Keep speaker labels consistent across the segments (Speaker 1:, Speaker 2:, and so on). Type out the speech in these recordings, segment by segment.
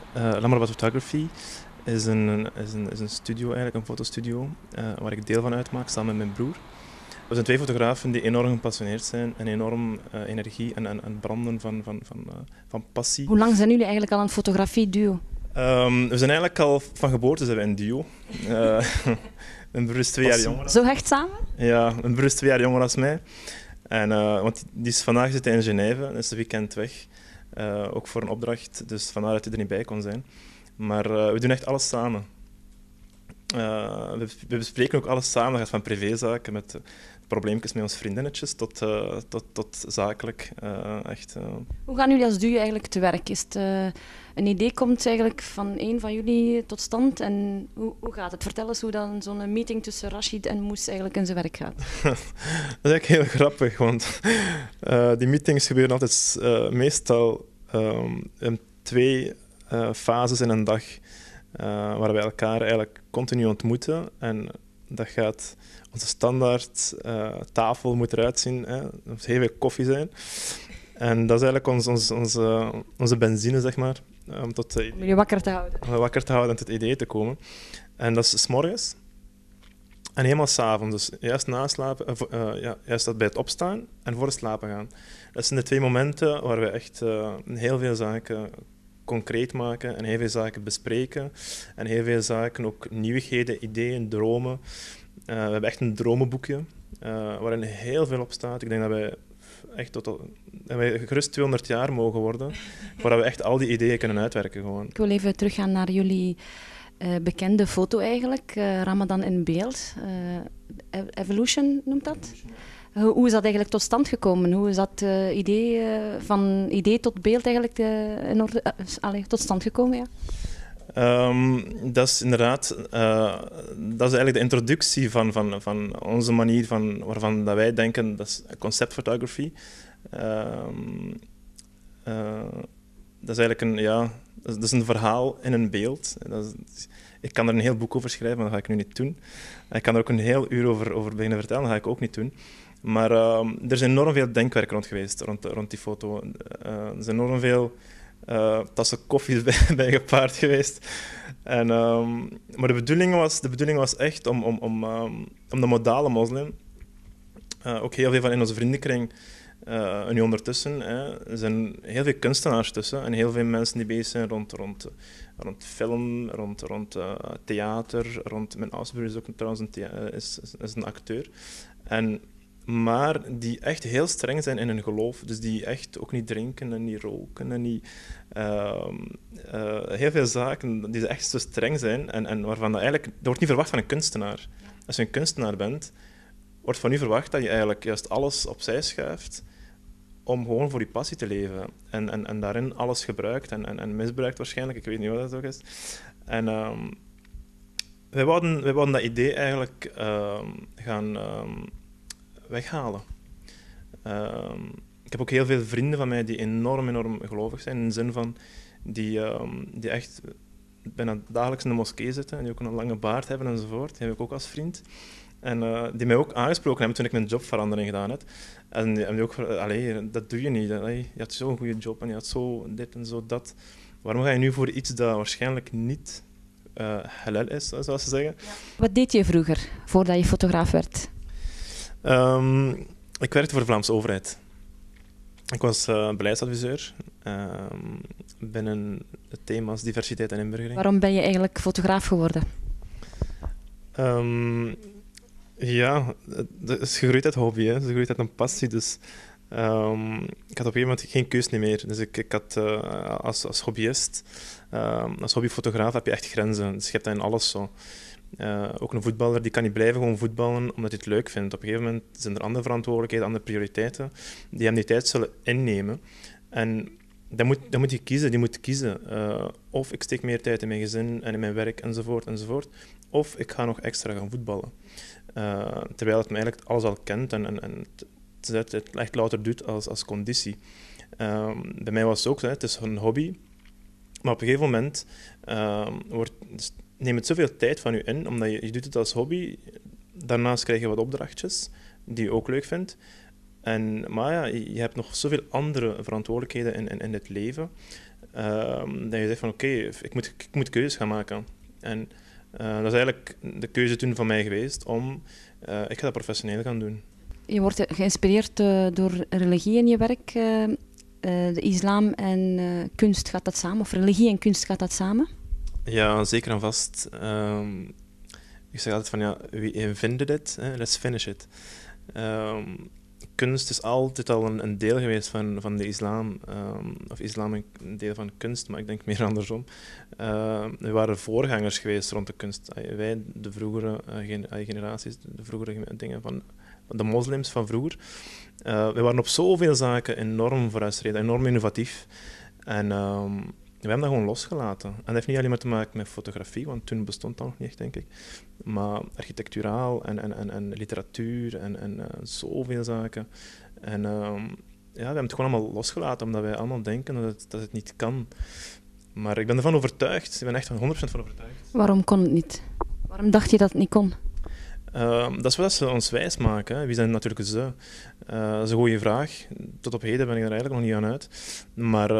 Speaker 1: Lamrabat Photography is een studio, eigenlijk een fotostudio, waar ik deel van uitmaak samen met mijn broer. We zijn twee fotografen die enorm gepassioneerd zijn en enorm energie en branden van passie.
Speaker 2: Hoe lang zijn jullie eigenlijk al een fotografie-duo?
Speaker 1: We zijn eigenlijk al van geboorte zijn we een duo. Mijn broer is 2 jaar jonger.
Speaker 2: Zo hecht samen?
Speaker 1: Ja, mijn broer is 2 jaar jonger dan mij. En, want vandaag zit hij in Genève, dat is een weekend weg. Ook voor een opdracht, dus vandaar dat hij er niet bij kon zijn. Maar we doen echt alles samen. We bespreken ook alles samen. Dat gaat van privézaken met probleempjes met onze vriendinnetjes tot zakelijk. Echt,
Speaker 2: Hoe gaan jullie als duo eigenlijk te werk? Is het, een idee komt eigenlijk van een van jullie tot stand en hoe gaat het? Vertel eens hoe dan zo'n meeting tussen Rachid en Moes eigenlijk in zijn werk gaat.
Speaker 1: Dat is eigenlijk heel grappig, want die meetings gebeuren altijd meestal in 2 fases in een dag. Waar wij elkaar eigenlijk continu ontmoeten. En dat gaat... Onze standaard tafel moet eruit zien. Hè. Er moet heel veel koffie zijn. En dat is eigenlijk onze benzine, zeg maar. Om
Speaker 2: je wakker te houden.
Speaker 1: Om wakker te houden en tot het idee te komen. En dat is 's morgens. En helemaal 's avonds. Dus juist na slapen, juist dat bij het opstaan en voor het slapen gaan. Dat zijn de 2 momenten waar we echt heel veel zaken concreet maken en heel veel zaken bespreken. En heel veel zaken, ook nieuwigheden, ideeën, dromen. We hebben echt een dromenboekje waarin heel veel op staat. Ik denk dat wij echt dat wij gerust 200 jaar mogen worden, waar we echt al die ideeën kunnen uitwerken. Gewoon.
Speaker 2: Ik wil even teruggaan naar jullie bekende foto eigenlijk, Ramadan in beeld. Evolution noemt dat? Hoe is dat eigenlijk tot stand gekomen? Hoe is dat van idee tot beeld eigenlijk tot stand gekomen? Ja?
Speaker 1: Dat is inderdaad dat is eigenlijk de introductie van onze manier waarvan dat wij denken, dat is conceptfotografie. Dat is eigenlijk dat is een verhaal in een beeld. Ik kan er een heel boek over schrijven, maar dat ga ik nu niet doen. Ik kan er ook een heel uur over beginnen vertellen, dat ga ik ook niet doen. Maar er is enorm veel denkwerk rond geweest, rond die foto. Er is enorm veel tassen koffie bij gepaard geweest. Maar de bedoeling was echt om de modale moslim, ook heel veel van in onze vriendenkring, nu ondertussen, er zijn heel veel kunstenaars tussen en heel veel mensen die bezig zijn rond film, rond theater, mijn oudste is ook trouwens is een acteur. Maar die echt heel streng zijn in hun geloof. Dus die echt ook niet drinken en niet roken en niet... heel veel zaken die echt zo streng zijn en waarvan dat eigenlijk... Dat wordt niet verwacht van een kunstenaar. Als je een kunstenaar bent, wordt van u verwacht dat je eigenlijk juist alles opzij schuift om gewoon voor je passie te leven. En daarin alles gebruikt en misbruikt waarschijnlijk. Ik weet niet wat dat ook is. En wij wouden dat idee eigenlijk gaan... weghalen. Ik heb ook heel veel vrienden van mij die enorm gelovig zijn, in de zin van die echt bijna dagelijks in de moskee zitten en die ook een lange baard hebben enzovoort. Die heb ik ook als vriend. En die mij ook aangesproken hebben toen ik mijn jobverandering gedaan heb. En die ook allee, dat doe je niet. Allee, je had zo'n goede job en je had zo dit en zo dat. Waarom ga je nu voor iets dat waarschijnlijk niet halal is, zoals ze zeggen?
Speaker 2: Ja. Wat deed je vroeger, voordat je fotograaf werd?
Speaker 1: Ik werkte voor de Vlaamse overheid. Ik was beleidsadviseur binnen het thema's diversiteit en inburgering.
Speaker 2: Waarom ben je eigenlijk fotograaf geworden?
Speaker 1: Ja, het is gegroeid uit hobby, hè. Het is gegroeid uit een passie. Dus ik had op een gegeven moment geen keus meer. Dus ik had als hobbyist, als hobbyfotograaf heb je echt grenzen. Dus je hebt dat in alles zo. Ook een voetballer die kan niet blijven gewoon voetballen omdat hij het leuk vindt. Op een gegeven moment zijn er andere verantwoordelijkheden, andere prioriteiten die hem die tijd zullen innemen. En dan moet je kiezen. Die moet kiezen. Of ik steek meer tijd in mijn gezin en in mijn werk enzovoort. Of ik ga nog extra gaan voetballen. Terwijl het me eigenlijk alles al kent en het echt louter doet als conditie. Bij mij was het ook zo, het is een hobby. Maar op een gegeven moment neemt het zoveel tijd van je in, omdat je doet het als hobby. Daarnaast krijg je wat opdrachtjes die je ook leuk vindt. Maar ja, je hebt nog zoveel andere verantwoordelijkheden in het leven. Dat je zegt van oké, ik moet keuzes gaan maken. En dat is eigenlijk de keuze toen van mij geweest om, ik ga dat professioneel gaan doen.
Speaker 2: Je wordt geïnspireerd door religie in je werk. De islam en kunst, gaat dat samen? Of religie en kunst, gaat dat samen?
Speaker 1: Ja, zeker en vast. Ik zeg altijd van ja, we invented it, let's finish it. Kunst is altijd al een deel geweest van de islam, of islam een deel van kunst, maar ik denk meer andersom. We waren voorgangers geweest rond de kunst. Wij, de vroegere generaties, de vroegere dingen van de moslims van vroeger, we waren op zoveel zaken enorm vooruitstrevend, enorm innovatief. En we hebben dat gewoon losgelaten. En dat heeft niet alleen maar te maken met fotografie, want toen bestond dat nog niet echt, denk ik. Maar architecturaal en literatuur en zoveel zaken. En we hebben het gewoon allemaal losgelaten, omdat wij allemaal denken dat het niet kan. Maar ik ben ervan overtuigd. Ik ben echt 100% van overtuigd.
Speaker 2: Waarom kon het niet? Waarom dacht je dat het niet kon?
Speaker 1: Dat is wat ze ons wijs maken. Hè. Wie zijn natuurlijk ze? Dat is een goede vraag. Tot op heden ben ik er eigenlijk nog niet aan uit. Maar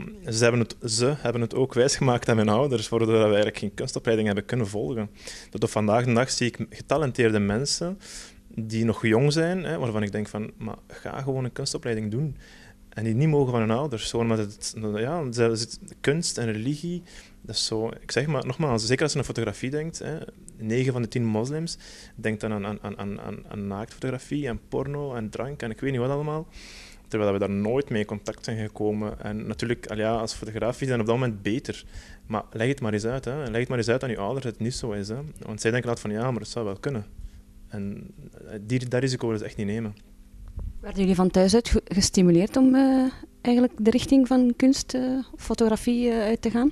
Speaker 1: ze hebben het ook wijsgemaakt aan mijn ouders, waardoor we eigenlijk geen kunstopleiding hebben kunnen volgen. Tot op vandaag de dag zie ik getalenteerde mensen die nog jong zijn, hè, waarvan ik denk van, maar ga gewoon een kunstopleiding doen. En die niet mogen van hun ouders. Gewoon omdat kunst en religie, dat is zo... Ik zeg maar, nogmaals, zeker als je aan fotografie denkt, hè, 9 van de 10 moslims denkt dan aan naaktfotografie en porno en drank en ik weet niet wat allemaal. Terwijl we daar nooit mee in contact zijn gekomen. En natuurlijk, als fotografen zijn op dat moment beter. Maar leg het maar eens uit. Hè. Leg het maar eens uit aan je ouders dat het niet zo is. Hè. Want zij denken altijd van, ja, maar het zou wel kunnen. En dat risico willen ze echt niet nemen.
Speaker 2: Werden jullie van thuis uit gestimuleerd om eigenlijk de richting van kunst of fotografie uit te gaan?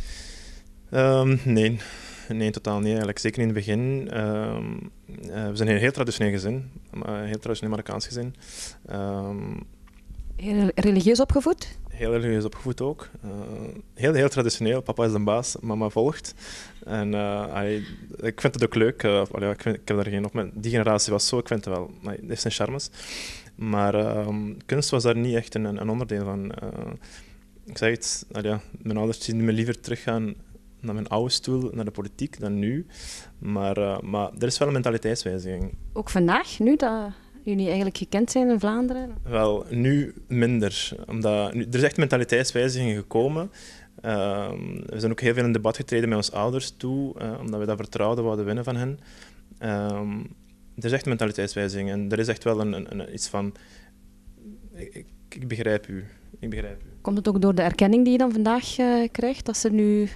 Speaker 1: Nee, totaal niet eigenlijk. Zeker in het begin. We zijn een heel traditioneel gezin. Een heel traditioneel Marokkaans gezin.
Speaker 2: Heel religieus opgevoed?
Speaker 1: Heel religieus opgevoed ook. Heel traditioneel. Papa is de baas, mama volgt. En ik vind het ook leuk. Ik heb daar geen op. Die generatie was zo, ik vind het wel. Het heeft zijn charmes. Maar kunst was daar niet echt een onderdeel van. Ik zeg het, mijn ouders zien me liever teruggaan naar mijn oude stoel, naar de politiek, dan nu. Maar er is wel een mentaliteitswijziging.
Speaker 2: Ook vandaag, nu dat jullie eigenlijk gekend zijn in Vlaanderen?
Speaker 1: Wel, nu minder. Omdat, er is echt een mentaliteitswijziging gekomen. We zijn ook heel veel in debat getreden met onze ouders toe, omdat we dat vertrouwen wouden winnen van hen. Er is echt een mentaliteitswijziging en er is echt wel iets van... Ik begrijp u.
Speaker 2: Komt het ook door de erkenning die je dan vandaag krijgt, dat ze nu...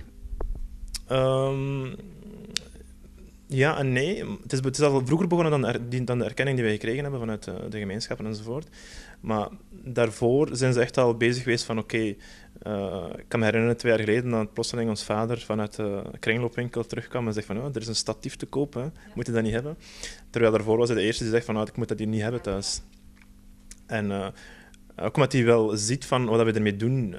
Speaker 1: Ja en nee. Het is al vroeger begonnen dan de erkenning die wij gekregen hebben vanuit de gemeenschappen enzovoort. Maar daarvoor zijn ze echt al bezig geweest van oké, ik kan me herinneren 2 jaar geleden dat plotseling ons vader vanuit de kringloopwinkel terugkwam en zegt van er is een statief te koop, hè. Moet je dat niet hebben? Terwijl daarvoor was hij de eerste die zegt van ik moet dat hier niet hebben thuis. En ook omdat hij wel ziet van wat we ermee doen.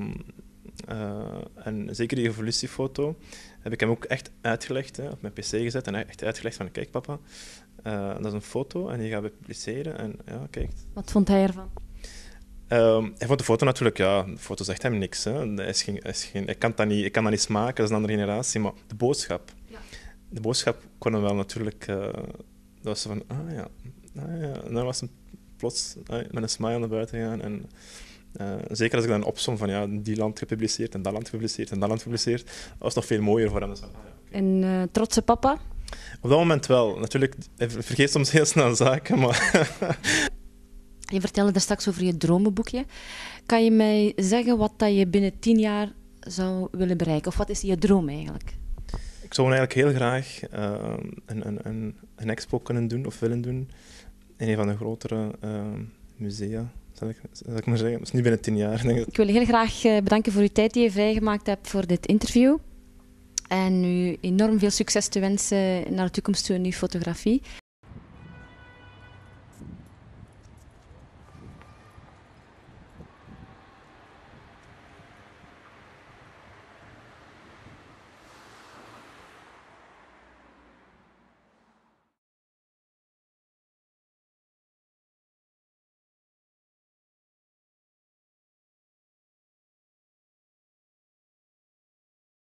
Speaker 1: En zeker die evolutiefoto heb ik hem ook echt uitgelegd, hè, op mijn pc gezet en echt uitgelegd van kijk papa, dat is een foto en die gaan we publiceren en ja, kijk.
Speaker 2: Wat vond hij ervan?
Speaker 1: Hij vond de foto natuurlijk, de foto zegt hem niks. Hè. Ik kan dat niet smaken, dat is een andere generatie, maar de boodschap. Ja. De boodschap kon hem wel natuurlijk, dat was van, en dan was hij plots met een smile naar buiten gegaan en zeker als ik dan opsom van die land gepubliceerd en dat land gepubliceerd en dat land gepubliceerd, dat was nog veel mooier voor hem.
Speaker 2: En trotse papa?
Speaker 1: Op dat moment wel. Natuurlijk, hij vergeet soms heel snel zaken, maar...
Speaker 2: Je vertelde daar straks over je dromenboekje. Kan je mij zeggen wat dat je binnen 10 jaar zou willen bereiken? Of wat is je droom eigenlijk?
Speaker 1: Ik zou eigenlijk heel graag een expo kunnen doen of willen doen in een van de grotere musea. Zal ik maar zeggen. Dat is niet binnen 10 jaar. Denk ik.
Speaker 2: Ik wil heel graag bedanken voor uw tijd die je vrijgemaakt hebt voor dit interview. En u enorm veel succes te wensen naar de toekomst toe in uw fotografie.